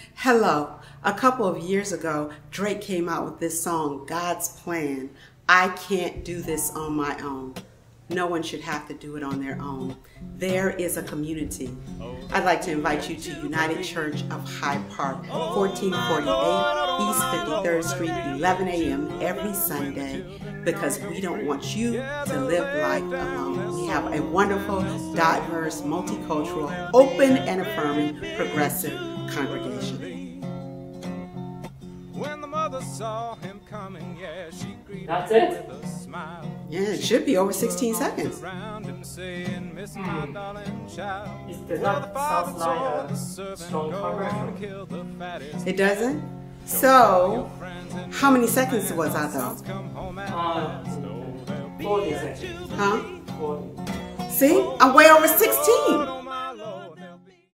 Hello. A couple of years ago, Drake came out with this song, God's Plan. I can't do this on my own. No one should have to do it on their own. There is a community. I'd like to invite you to United Church of Hyde Park, 1448 East 53rd Street, 11 a.m. every Sunday, because we don't want you to live life alone. We have a wonderful, diverse, multicultural, open and affirming, progressive congregation. When the mother saw him coming, yeah, she greeted That's him it? with a smile. Yeah, it should be over 16 seconds. Around him saying, "Miss my darling child." Does that sound like a strong chorus? Kill the fattest. It doesn't? So, how many seconds was I though? 40 seconds. Huh? 40. See? I'm way over 16.